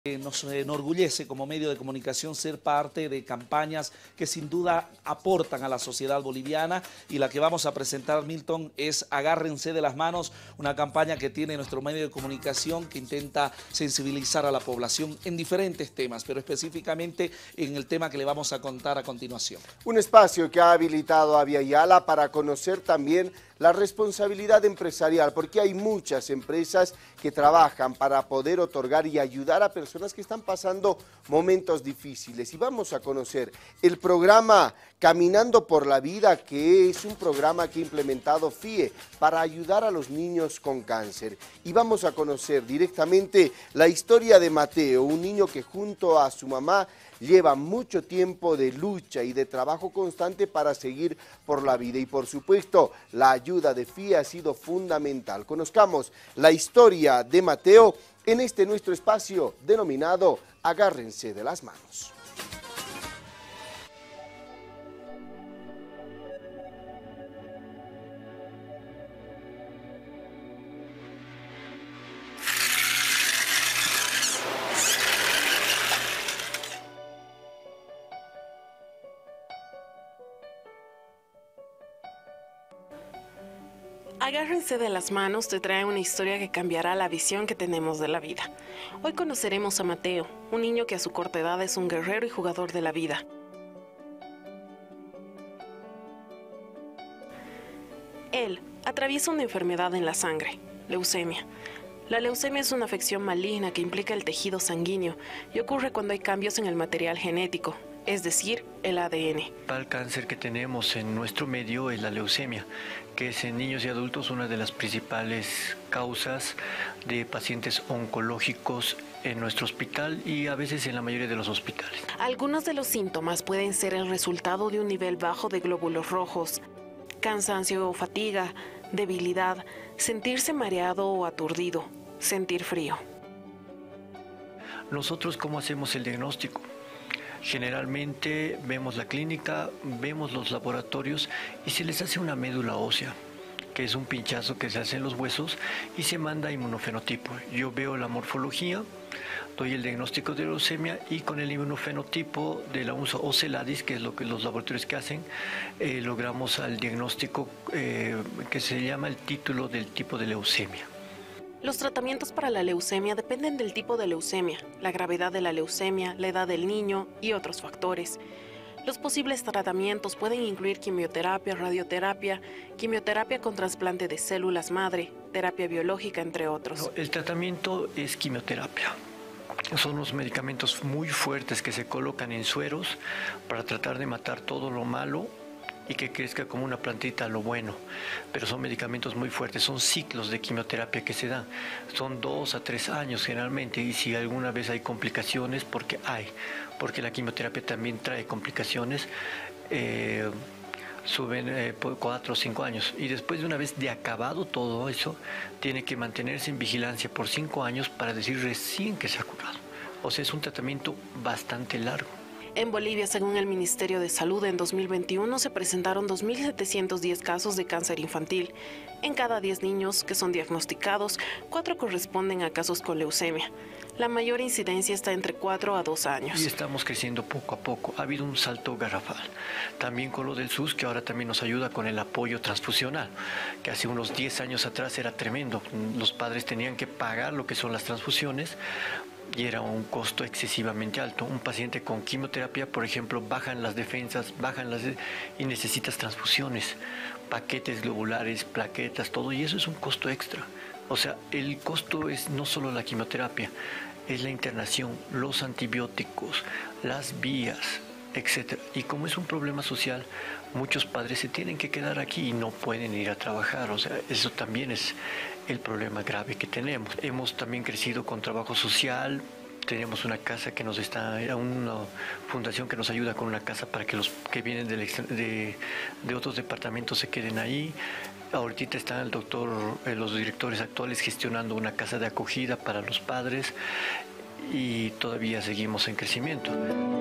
Nos enorgullece como medio de comunicación ser parte de campañas que sin duda aportan a la sociedad boliviana, y la que vamos a presentar, Milton, es Agárrense de las Manos, una campaña que tiene nuestro medio de comunicación que intenta sensibilizar a la población en diferentes temas, pero específicamente en el tema que le vamos a contar a continuación. Un espacio que ha habilitado a Viayala para conocer también la responsabilidad empresarial, porque hay muchas empresas que trabajan para poder otorgar y ayudar a personas que están pasando momentos difíciles. Y vamos a conocer el programa Caminando por la Vida, que es un programa que ha implementado FIE para ayudar a los niños con cáncer. Y vamos a conocer directamente la historia de Mateo, un niño que junto a su mamá lleva mucho tiempo de lucha y de trabajo constante para seguir por la vida. Y por supuesto, la ayuda de FIE ha sido fundamental. Conozcamos la historia de Mateo en este nuestro espacio denominado Agárrense de las Manos. Agárrense de las Manos te trae una historia que cambiará la visión que tenemos de la vida. Hoy conoceremos a Mateo, un niño que a su corta edad es un guerrero y jugador de la vida. Él atraviesa una enfermedad en la sangre, leucemia. La leucemia es una afección maligna que implica el tejido sanguíneo y ocurre cuando hay cambios en el material genético, es decir, el ADN. El cáncer que tenemos en nuestro medio es la leucemia, que es en niños y adultos una de las principales causas de pacientes oncológicos en nuestro hospital y a veces en la mayoría de los hospitales. Algunos de los síntomas pueden ser el resultado de un nivel bajo de glóbulos rojos, cansancio o fatiga, debilidad, sentirse mareado o aturdido, sentir frío. Nosotros, ¿cómo hacemos el diagnóstico? Generalmente vemos la clínica, vemos los laboratorios y se les hace una médula ósea, que es un pinchazo que se hace en los huesos y se manda inmunofenotipo. Yo veo la morfología, doy el diagnóstico de leucemia y con el inmunofenotipo de la UNSA o CELADIS, que es lo que los laboratorios que hacen, logramos el diagnóstico que se llama el título del tipo de leucemia. Los tratamientos para la leucemia dependen del tipo de leucemia, la gravedad de la leucemia, la edad del niño y otros factores. Los posibles tratamientos pueden incluir quimioterapia, radioterapia, quimioterapia con trasplante de células madre, terapia biológica, entre otros. El tratamiento es quimioterapia. Son unos medicamentos muy fuertes que se colocan en sueros para tratar de matar todo lo malo y que crezca como una plantita lo bueno, pero son medicamentos muy fuertes, son ciclos de quimioterapia que se dan, son 2 a 3 años generalmente, y si alguna vez hay complicaciones, porque la quimioterapia también trae complicaciones, suben 4 o 5 años, y después de una vez de acabado todo eso, tiene que mantenerse en vigilancia por 5 años para decir recién que se ha curado. O sea, es un tratamiento bastante largo. En Bolivia, según el Ministerio de Salud, en 2021 se presentaron 2.710 casos de cáncer infantil. En cada 10 niños que son diagnosticados, 4 corresponden a casos con leucemia. La mayor incidencia está entre 4 a 2 años. Y estamos creciendo poco a poco. Ha habido un salto garrafal. También con lo del SUS, que ahora también nos ayuda con el apoyo transfusional, que hace unos 10 años atrás era tremendo. Los padres tenían que pagar lo que son las transfusiones, y era un costo excesivamente alto. Un paciente con quimioterapia, por ejemplo, bajan las defensas, y necesitas transfusiones, paquetes globulares, plaquetas, todo, y eso es un costo extra. O sea, el costo es no solo la quimioterapia, es la internación, los antibióticos, las vías, etc. Y como es un problema social, muchos padres se tienen que quedar aquí y no pueden ir a trabajar. O sea, eso también es el problema grave que tenemos. Hemos también crecido con trabajo social. Tenemos una casa que una fundación que nos ayuda con una casa para que los que vienen de otros departamentos se queden ahí. Ahorita están los directores actuales gestionando una casa de acogida para los padres y todavía seguimos en crecimiento.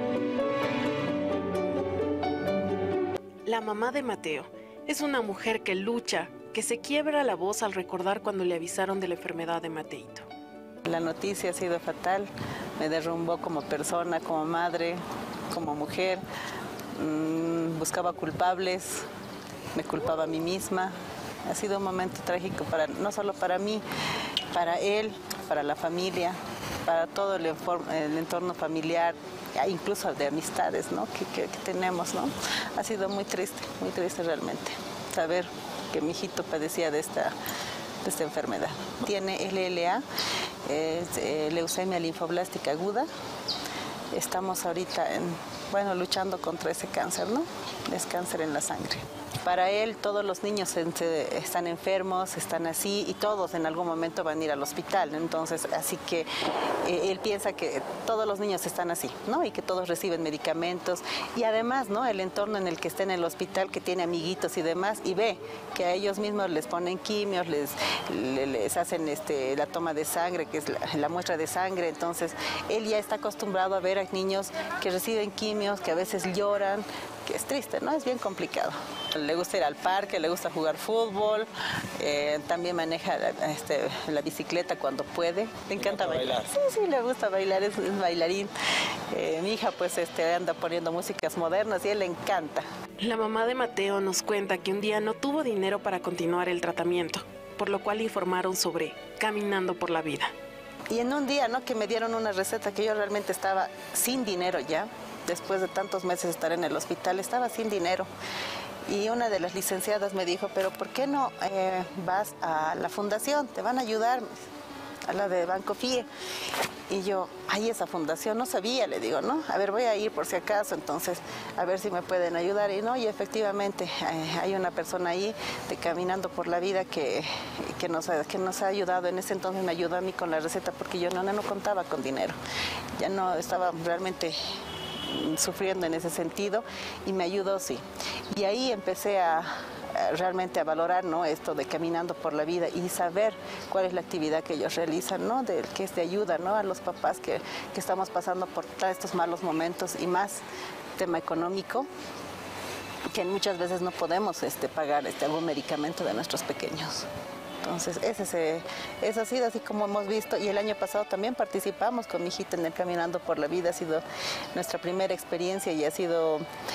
La mamá de Mateo es una mujer que lucha, que se quiebra la voz al recordar cuando le avisaron de la enfermedad de Mateito. La noticia ha sido fatal me derrumbó como persona, como madre, como mujer. Buscaba culpables, me culpaba a mí misma. Ha sido un momento trágico, no solo para mí, para él, para la familia, para todo el entorno familiar, incluso de amistades, ¿no? que tenemos, ¿no? Ha sido muy triste realmente saber que mi hijito padecía de esta enfermedad. Tiene LLA, leucemia linfoblástica aguda. Estamos ahorita luchando contra ese cáncer, ¿no? Es cáncer en la sangre. Para él todos los niños están enfermos, están así y todos en algún momento van a ir al hospital. Entonces, así que él piensa que todos los niños están así, ¿no? Y que todos reciben medicamentos. Y además, ¿no? El entorno en el que está en el hospital, que tiene amiguitos y demás, y ve que a ellos mismos les ponen quimios, les hacen la toma de sangre, que es la muestra de sangre. Entonces, él ya está acostumbrado a ver a niños que reciben quimios, que a veces lloran, que es triste, ¿no? Es bien complicado. Le gusta ir al parque, le gusta jugar fútbol, también maneja la bicicleta cuando puede. Le encanta bailar. Sí, le gusta bailar, es bailarín. Mi hija pues anda poniendo músicas modernas y a él le encanta. La mamá de Mateo nos cuenta que un día no tuvo dinero para continuar el tratamiento, por lo cual informaron sobre Caminando por la Vida. Y en un día, ¿no? Que me dieron una receta que yo realmente estaba sin dinero ya. Después de tantos meses de estar en el hospital, estaba sin dinero. Y una de las licenciadas me dijo, pero ¿por qué no vas a la fundación? Te van a ayudar, a la de Banco FIE. Y yo, esa fundación, no sabía, le digo, ¿no? A ver, voy a ir por si acaso, entonces, a ver si me pueden ayudar. Y no, y efectivamente, hay una persona ahí de Caminando por la Vida que nos ha ayudado. En ese entonces me ayudó a mí con la receta porque yo no contaba con dinero. Ya no estaba realmente sufriendo en ese sentido y me ayudó, sí. Y ahí empecé realmente a valorar, ¿no? Esto de Caminando por la Vida y saber cuál es la actividad que ellos realizan, ¿no? Que es de ayuda, ¿no? A los papás que estamos pasando por estos malos momentos y más tema económico, que muchas veces no podemos pagar algún medicamento de nuestros pequeños. Entonces, eso ha sido así como hemos visto. Y el año pasado también participamos con mi hijita en el Caminando por la Vida. Ha sido nuestra primera experiencia y ha sido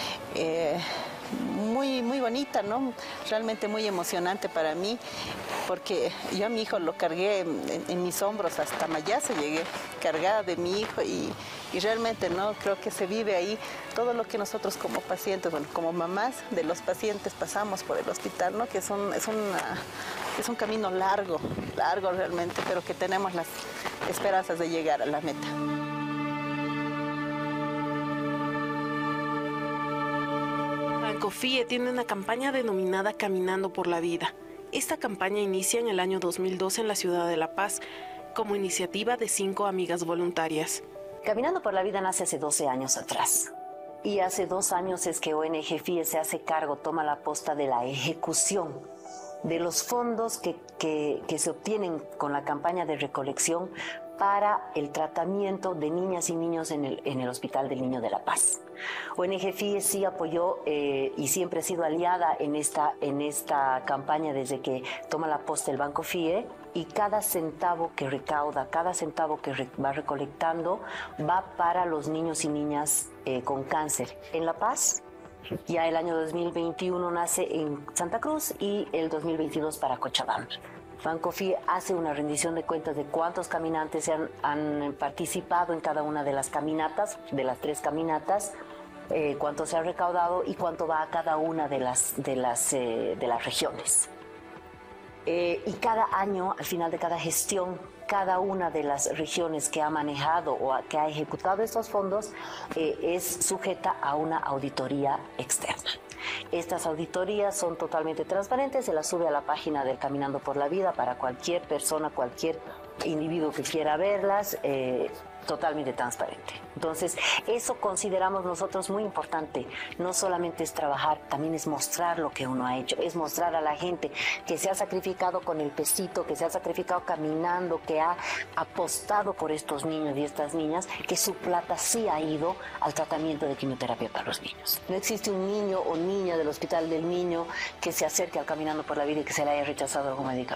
muy, muy bonita, ¿no? Realmente muy emocionante para mí, porque yo a mi hijo lo cargué en mis hombros hasta Mayasa, llegué cargada de mi hijo y realmente, ¿no? Creo que se vive ahí todo lo que nosotros como pacientes, como mamás de los pacientes pasamos por el hospital, ¿no? Que es un camino largo realmente, pero que tenemos las esperanzas de llegar a la meta. Banco FIE tiene una campaña denominada Caminando por la Vida. Esta campaña inicia en el año 2012 en la ciudad de La Paz, como iniciativa de 5 amigas voluntarias. Caminando por la Vida nace hace 12 años atrás. Y hace 2 años es que ONG FIE se hace cargo, toma la posta de la ejecución de los fondos que se obtienen con la campaña de recolección para el tratamiento de niñas y niños en el Hospital del Niño de La Paz. ONG FIE sí apoyó y siempre ha sido aliada en esta campaña desde que toma la posta el Banco FIE, y cada centavo que recauda, cada centavo que va recolectando va para los niños y niñas con cáncer en La Paz. Ya el año 2021 nace en Santa Cruz y el 2022 para Cochabamba. Banco FIE hace una rendición de cuentas de cuántos caminantes han participado en cada una de las caminatas, de las 3 caminatas, cuánto se ha recaudado y cuánto va a cada una de las regiones. Y cada año, al final de cada gestión, cada una de las regiones que ha manejado o que ha ejecutado estos fondos es sujeta a una auditoría externa. Estas auditorías son totalmente transparentes, se las sube a la página del Caminando por la Vida para cualquier persona, cualquier individuo que quiera verlas, totalmente transparente. Entonces, eso consideramos nosotros muy importante. No solamente es trabajar, también es mostrar lo que uno ha hecho, es mostrar a la gente que se ha sacrificado con el pesito, que se ha sacrificado caminando, que ha apostado por estos niños y estas niñas, que su plata sí ha ido al tratamiento de quimioterapia para los niños. No existe un niño o niña del Hospital del Niño que se acerque al Caminando por la Vida y que se le haya rechazado algún medicamento.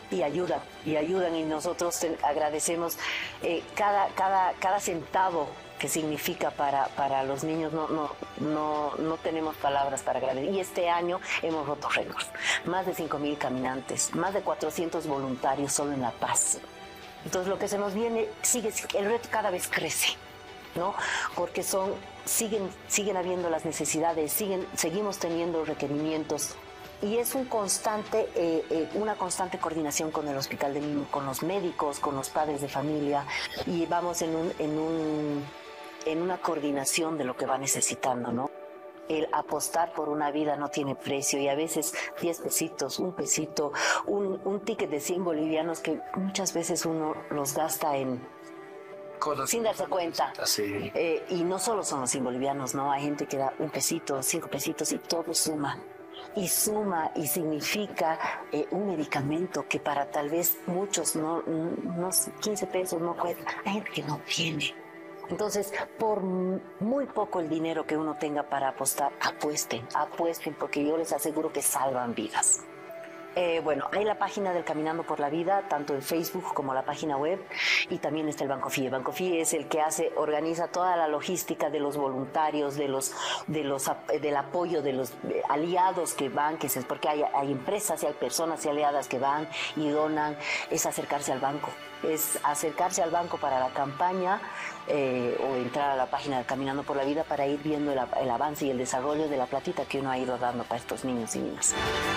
y ayudan y nosotros agradecemos cada centavo que significa para los niños. No tenemos palabras para agradecer. Y este año hemos roto récords. Más de 5.000 caminantes, más de 400 voluntarios solo en La Paz. Entonces lo que se nos viene, el reto cada vez crece, ¿no? Porque siguen habiendo las necesidades, seguimos teniendo requerimientos. Y es una constante coordinación con el Hospital de Niños, con los médicos, con los padres de familia, y vamos en una coordinación de lo que va necesitando, ¿no? El apostar por una vida no tiene precio, y a veces 10 pesitos, un pesito, un ticket de 100 bolivianos que muchas veces uno los gasta sin darse cuenta. Sí. Y no solo son los 100 bolivianos, ¿no? Hay gente que da un pesito, 5 pesitos, y todo suma. Y suma y significa un medicamento que para tal vez muchos no 15 pesos no cuesta. Hay gente que no tiene. Entonces, por muy poco el dinero que uno tenga para apostar, apuesten, porque yo les aseguro que salvan vidas. Bueno, hay la página del Caminando por la Vida, tanto en Facebook como la página web, y también está el Banco FIE. Banco FIE es el que organiza toda la logística de los voluntarios, del apoyo de los aliados que van, porque hay empresas y hay personas y aliadas que van y donan. Es acercarse al banco. Para la campaña, o entrar a la página del Caminando por la Vida para ir viendo el avance y el desarrollo de la platita que uno ha ido dando para estos niños y niñas.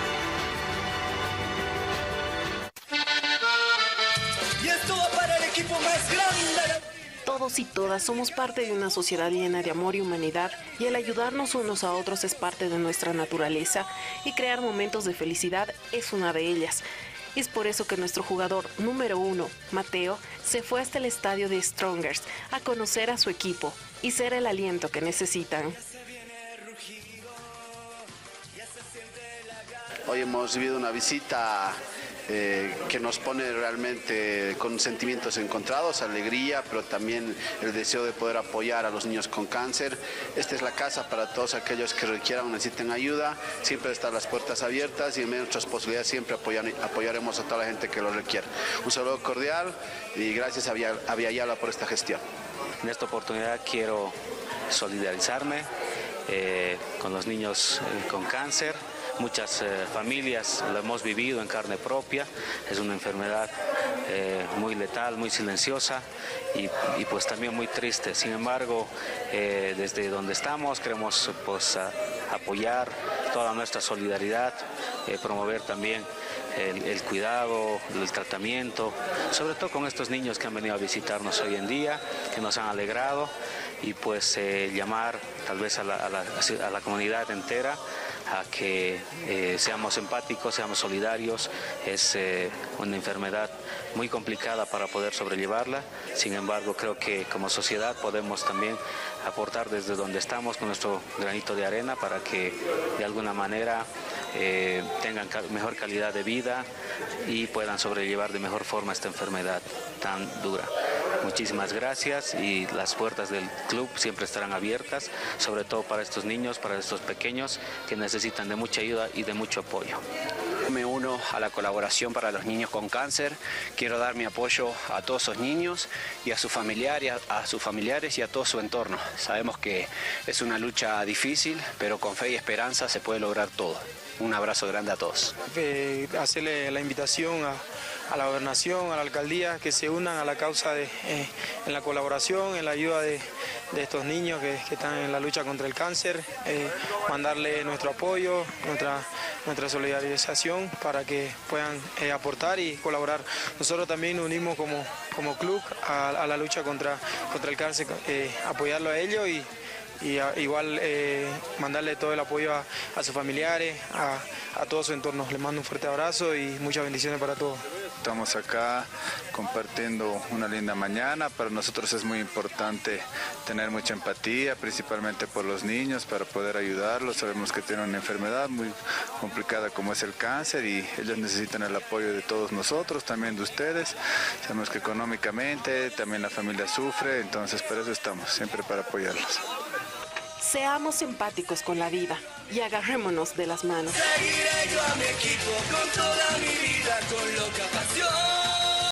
Todos y todas somos parte de una sociedad llena de amor y humanidad, y el ayudarnos unos a otros es parte de nuestra naturaleza, y crear momentos de felicidad es una de ellas. Es por eso que nuestro jugador número 1, Mateo, se fue hasta el estadio de Strongers a conocer a su equipo y ser el aliento que necesitan. Hoy hemos vivido una visita que nos pone realmente con sentimientos encontrados, alegría, pero también el deseo de poder apoyar a los niños con cáncer. Esta es la casa para todos aquellos que requieran o necesiten ayuda. Siempre están las puertas abiertas, y en medio de nuestras posibilidades siempre apoyaremos a toda la gente que lo requiera. Un saludo cordial y gracias a Aviala por esta gestión. En esta oportunidad quiero solidarizarme con los niños con cáncer. Muchas familias lo hemos vivido en carne propia. Es una enfermedad muy letal, muy silenciosa y pues también muy triste. Sin embargo, desde donde estamos queremos pues apoyar toda nuestra solidaridad, promover también el cuidado, el tratamiento, sobre todo con estos niños que han venido a visitarnos hoy en día, que nos han alegrado, y pues llamar tal vez a la comunidad entera a que seamos empáticos, seamos solidarios. Es una enfermedad muy complicada para poder sobrellevarla. Sin embargo, creo que como sociedad podemos también aportar desde donde estamos con nuestro granito de arena para que de alguna manera tengan mejor calidad de vida y puedan sobrellevar de mejor forma esta enfermedad tan dura. Muchísimas gracias, y las puertas del club siempre estarán abiertas, sobre todo para estos niños, para estos pequeños que necesitan de mucha ayuda y de mucho apoyo. Me uno a la colaboración para los niños con cáncer. Quiero dar mi apoyo a todos esos niños y a sus familiares y a todo su entorno. Sabemos que es una lucha difícil, pero con fe y esperanza se puede lograr todo. Un abrazo grande a todos. Hacerle la invitación a la gobernación, a la alcaldía, que se unan a la causa en la colaboración, en la ayuda de estos niños que están en la lucha contra el cáncer, mandarle nuestro apoyo, nuestra solidarización para que puedan aportar y colaborar. Nosotros también nos unimos como club a la lucha contra el cáncer, apoyarlo a ellos y igual mandarle todo el apoyo a sus familiares, a todo su entorno. Les mando un fuerte abrazo y muchas bendiciones para todos. Estamos acá compartiendo una linda mañana. Para nosotros es muy importante tener mucha empatía, principalmente por los niños, para poder ayudarlos. Sabemos que tienen una enfermedad muy complicada como es el cáncer, y ellos necesitan el apoyo de todos nosotros, también de ustedes. Sabemos que económicamente también la familia sufre, entonces por eso estamos, siempre para apoyarlos. Seamos empáticos con la vida. y agarrémonos de las manos. Seguiré yo a mi equipo con toda mi vida, con loca pasión.